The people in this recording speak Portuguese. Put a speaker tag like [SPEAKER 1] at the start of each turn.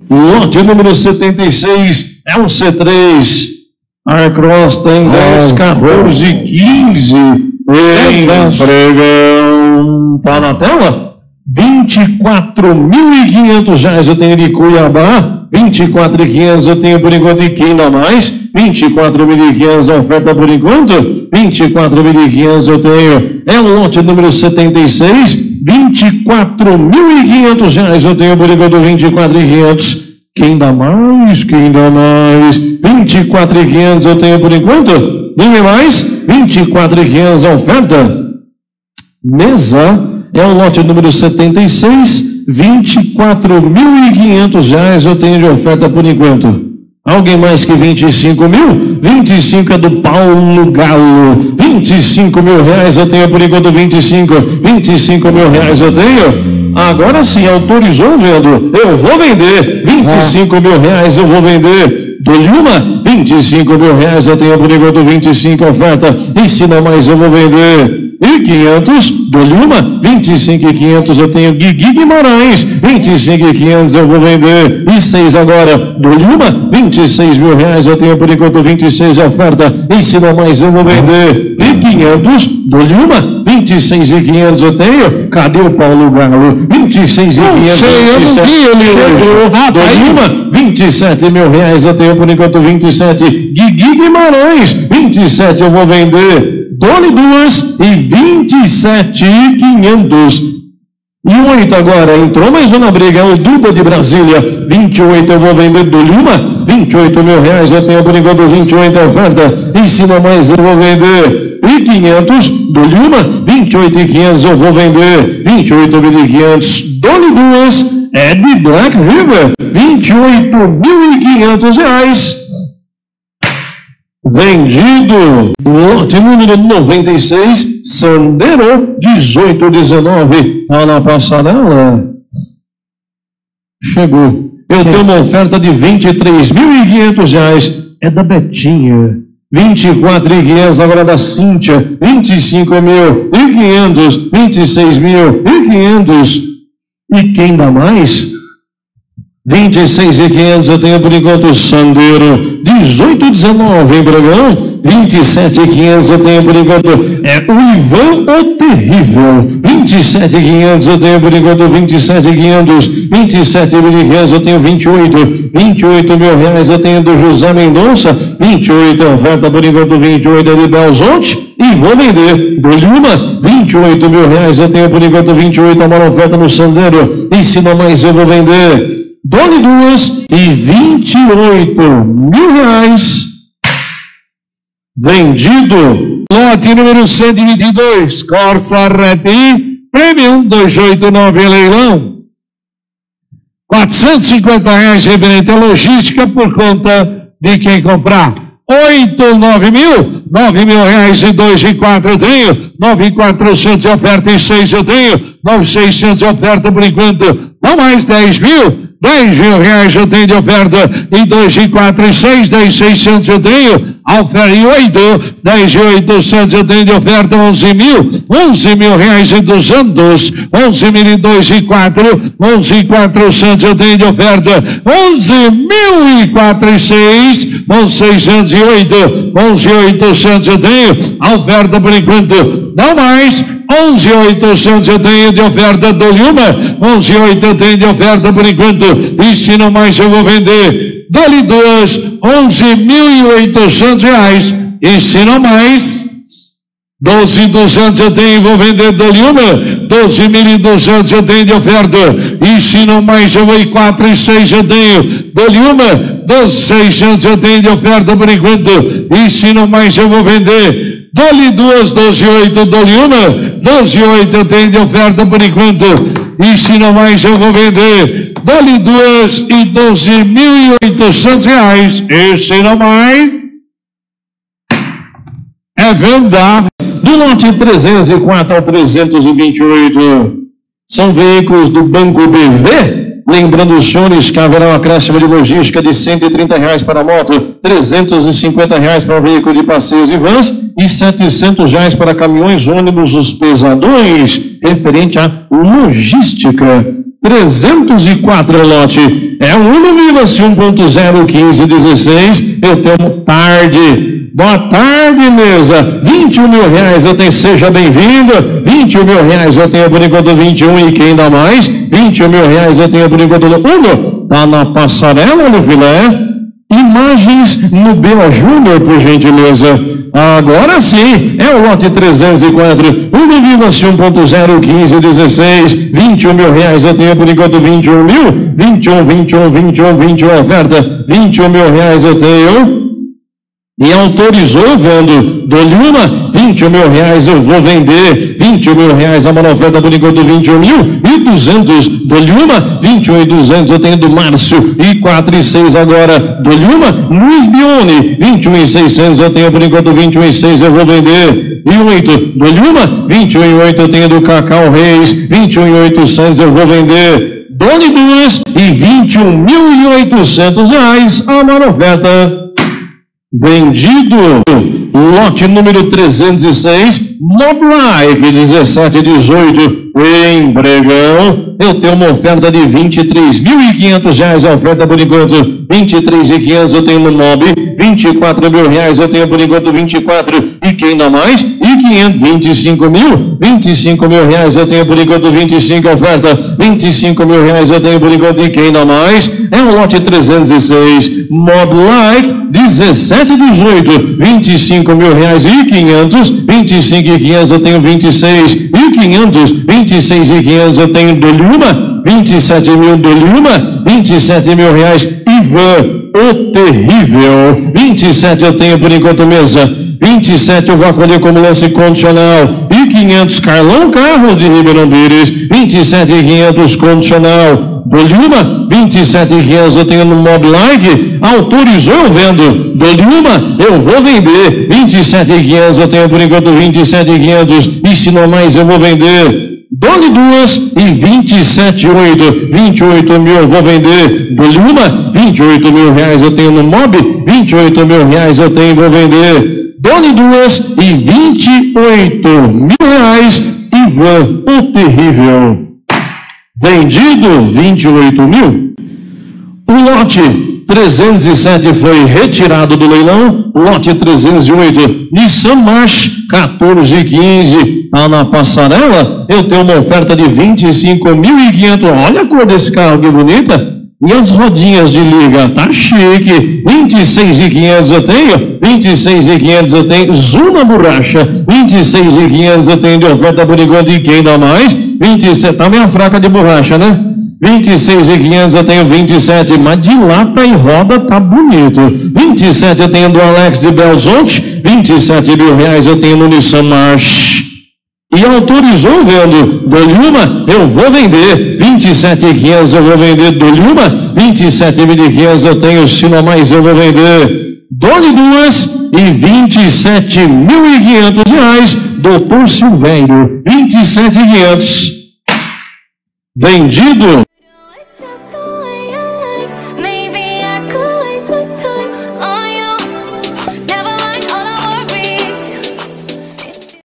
[SPEAKER 1] lote número 76, é um C3. Arcross tem 10, 14, 15. Pregão. Tá na tela? R$24.500 eu tenho de Cuiabá. 24.500 eu tenho por enquanto de quem dá mais? 24.500 a oferta por enquanto. 24.500 eu tenho. É o lote número 76. R$24.500 eu tenho por enquanto. 24.500. Quem dá mais? Quem dá mais? 24.500 eu tenho por enquanto. Ninguém mais? 24.500 a oferta. Mesa é o lote número 76. R$24.500 eu tenho de oferta por enquanto. Alguém mais que 25 mil? 25 é do Paulo Galo. 25 mil reais eu tenho por enquanto. 25 mil reais eu tenho. Agora sim, autorizou vendo. Eu vou vender. 25 mil reais eu vou vender. Dou-lhe uma. 25 mil reais eu tenho por enquanto. 25 oferta. Ensina mais eu vou vender. E 500, dou-lhe uma. 25.500 eu tenho Guigui Guimarães. 25.500 eu vou vender. E 6 agora, dou-lhe uma. 26 mil reais eu tenho por enquanto. 26 oferta. Ensina mais eu vou vender. E 500, dou-lhe uma. 26.500 eu tenho. Cadê o Paulo Galo? 26.500. Dou-lhe uma. 27 mil reais eu tenho por enquanto. 27. Guigui Guimarães. 27 eu vou vender. Dole 2 e 27.500. E 8 agora, entrou mais uma briga, é o Duda de Brasília. 28 eu vou vender, dole uma. 28 mil reais eu tenho por enquanto. 28 oferta. Ensina mais eu vou vender. E 500, dole uma. 28.500 eu vou vender. 28.500, dole 2 é de Black River. 28.500 reais. Vendido. Lote número 96, Sandero 1819. Está na passarela. Chegou. Eu tenho uma oferta de R$23.500. É da Betinha. 24.500 agora da Cíntia. 25.500. 26.500. E quem dá mais? 26.500 eu tenho por enquanto. Sandero 1819 em Bragão. 27.500 eu tenho por enquanto. É o Ivan o Terrível. 27.500 eu tenho por enquanto. 27.500. 27.500 eu tenho. 28 mil reais eu tenho do José Mendonça. 28 oferta por enquanto. 28 é de Belzonte. E vou vender. Dou-lhe uma. 28 mil reais eu tenho por enquanto. 28 é uma oferta no Sandero. Ensina mais eu vou vender. Dole 2 e 28 mil reais. Vendido. Lote número 122, Corsa Arrepi, Premium 289 em leilão. R$450 referente à logística por conta de quem comprar. 9 mil reais e 2 e 4 eu tenho. 9.400 de oferta e 6 eu tenho. 9.600 de oferta por enquanto. Não mais 10 mil. 10 mil reais eu tenho de oferta, e 2 e 4 e 6, 10.600 eu tenho, oferta e 8, 10.800 eu tenho de oferta, 11 mil reais e 200, 11 mil e 2 e 4, 11.400 eu tenho de oferta, 11 mil e 4 e 6, 11.608, 11.800 eu tenho, a oferta por enquanto, não mais, 11.800 eu tenho de oferta, dou-lhe uma, 11.800 eu tenho de oferta por enquanto, e se não mais eu vou vender, dou-lhe 2, 11.800 reais, e se não mais, 12.200 eu tenho, vou vender, dou-lhe uma, 12.200 eu tenho de oferta, e se não mais eu vou, 4 e 6 eu tenho, dou-lhe uma, 12.600 eu tenho de oferta por enquanto, e se não mais eu vou vender, dou-lhe 2, 12.8, dou-lhe uma, 12.8 eu tenho de oferta por enquanto, e se não mais eu vou vender, dou-lhe 2 e 12.800 reais, e se não mais, é venda. Do lote 304 ao 328, são veículos do Banco BV. Lembrando os senhores que haverá um acréscimo de logística de R$130 para a moto, R$350 para o veículo de passeios e vans e R$700 para caminhões, ônibus, os pesadões, referente à logística. 304 lote. É um Uno Viva-se 1.0 1516. Eu tenho tarde. Boa tarde, mesa. 21 mil reais eu tenho, seja bem-vindo. 21 mil reais eu tenho por enquanto 21 e quem dá mais? 21 mil reais eu tenho por enquanto Uno. Tá na passarela no filé. Imagens no BO Júnior, por gentileza. Agora sim, é o lote 304. Uno Viva-se 1.0 1516. 21 mil reais eu tenho por enquanto 21 mil. 21 oferta. 21 mil reais eu tenho. E autorizou vendo, dou-lhe uma, 21 mil reais eu vou vender, 21 mil reais a maior oferta por enquanto 21.200, dou-lhe uma, 21.200 eu tenho do Márcio, e 4 e 6 agora, dou-lhe uma, Luiz Bione, 21.600 eu tenho por enquanto 21.600 eu vou vender, e 8, dou-lhe uma, 21.8 eu tenho do Cacau Reis, 21.800 eu vou vender, dou-lhe duas, e 21.800 reais a maior oferta. Vendido, lote número 306, Moblike 1718, em Pregão. Eu tenho uma oferta de 23.500 reais, a oferta por enquanto 23.500 eu tenho no Mob, 24 mil reais eu tenho por enquanto 24, e quem dá mais? E 25 mil reais eu tenho por enquanto 25 oferta, 25 mil reais eu tenho por enquanto, e quem dá mais? É o lote 306, Moblike 1718, 25 mil reais e 500, 25 e 500 eu tenho 26, e 500, 26 e 500 eu tenho do Luma, 27 mil do Luma, 27 mil reais, Ivan, o terrível, 27 eu tenho por enquanto mesa, 27 eu vou acolher como lance condicional, e 500 Carlão Carros de Ribeirão Pires, 27 e 500 condicional, do Luma, 27 e 500 eu tenho no Moblike, autorizou eu vendo, do Luma eu vou vender, 27 e 500 eu tenho por enquanto 27 e 500, e se não mais eu vou vender, dou-lhe duas e 27,8, 28 mil eu vou vender, dou-lhe uma, 28 mil reais eu tenho no Mob, 28 mil reais eu tenho e vou vender, dou-lhe duas e 28 mil reais, Ivan, o terrível. Vendido 28 mil. O lote 307 foi retirado do leilão. Lote 308, Nissan March 1415. Está na passarela. Eu tenho uma oferta de 25.500. Olha a cor desse carro, que bonita. E as rodinhas de liga, tá chique. 26.500 eu tenho, 26.500 eu tenho, Zuna borracha, 26.500 eu tenho de oferta por enquanto, e quem dá mais? 27, tá meio fraca de borracha, né? 26.500 eu tenho 27, mas de lata e roda tá bonito. 27 eu tenho do Alex de Belzonte, 27 mil reais eu tenho no Nissan March. E autorizou vendo, dou-lhe uma, eu vou vender, 27.500 eu vou vender, dou-lhe uma, 27.500 eu tenho, se não mais eu vou vender, dou-lhe duas e 27.500 reais, doutor Silvério, 27.500. Vendido.